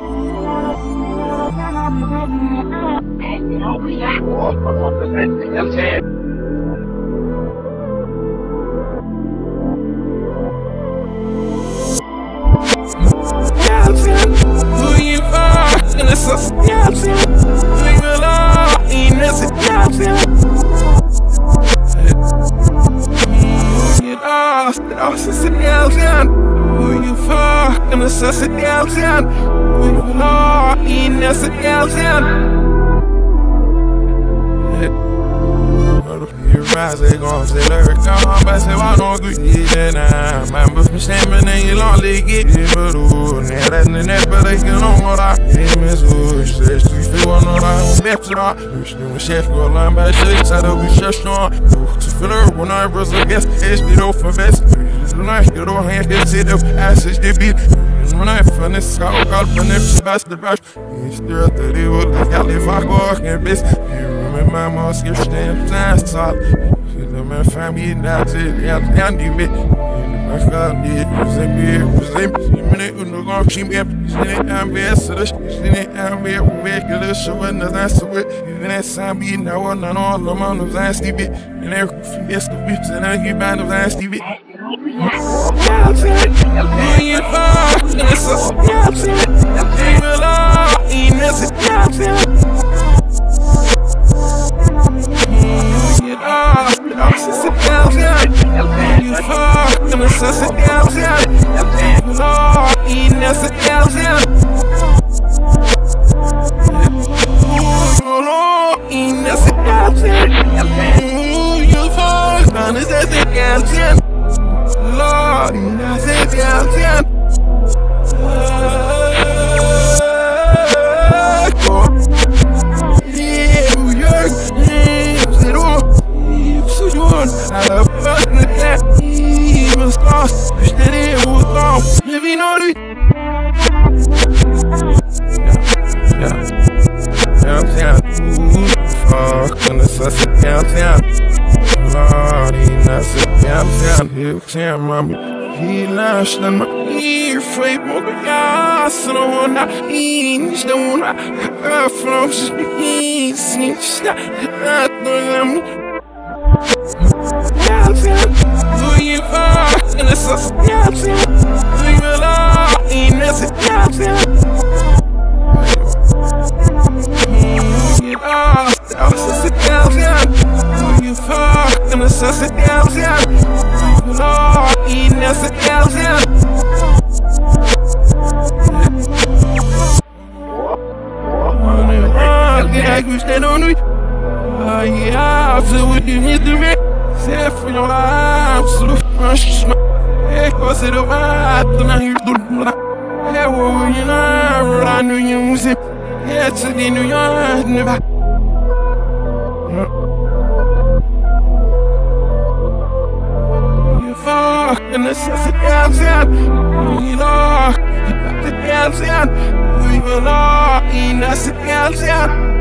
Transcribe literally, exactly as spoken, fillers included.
Who you fucking assassin downtown? Who you law in that's a downtown? You rise, they gon' say lyric come back, say why don't you get it now? Man, but me standing and you don't let get it, but ooh, now that's the net, but they can know what I am is ooh, says three feet one on I don't left it on. You still with chef go line by six, I don't be shut on. To fill her when I was against it's the old for vest. When I get on hand, it's it up, I says the beat. When I finish, I'll call for the best the brush. He's still thirty with the California best. My mom skip stamp time stop. She let my family now to the candy me. My God did was in me, was in me. She minute when the gone, she me up. She didn't have me, so the she didn't have me. Regular show and the last of it. Even that sign be now on and all the man of last T V. And every best of bits and I get band of last T V. You fuck, it's a Snapchat. You love, it's a Snapchat. You fuck, I'm a sassy downtown. You know, eating that's a downtown. You know, eating that's a downtown. You fuck, I'm a sassy downtown. Lord, eating that's a downtown. Yeah, New York, I love fucking with that. He was lost, wish that it was gone. Living on it. Yeah, downtown. Ooh, fucking the sussy downtown. Lord, he not sit downtown. He'll tell mommy. He launched on my ear, afraid more gas. I don't want to eat. Don't want to have from just begin. See, stop. I don't know. Who you fuck, and it's a Snapchat. Who you love, and it's a Snapchat. Who you love, it's a Snapchat. Who you fuck, and it's a Snapchat. Who you love, and it's a Snapchat. I wish they don't know. Oh yeah, I feel what you need to make. Say for your life, so the first hey, cause it a while, then I hear the blood. Hey, well, you know, I knew you was it. Yeah, to the New York, never. You fuck, and it's just a downtown. You know, you got the downtown. You know, and that's the downtown.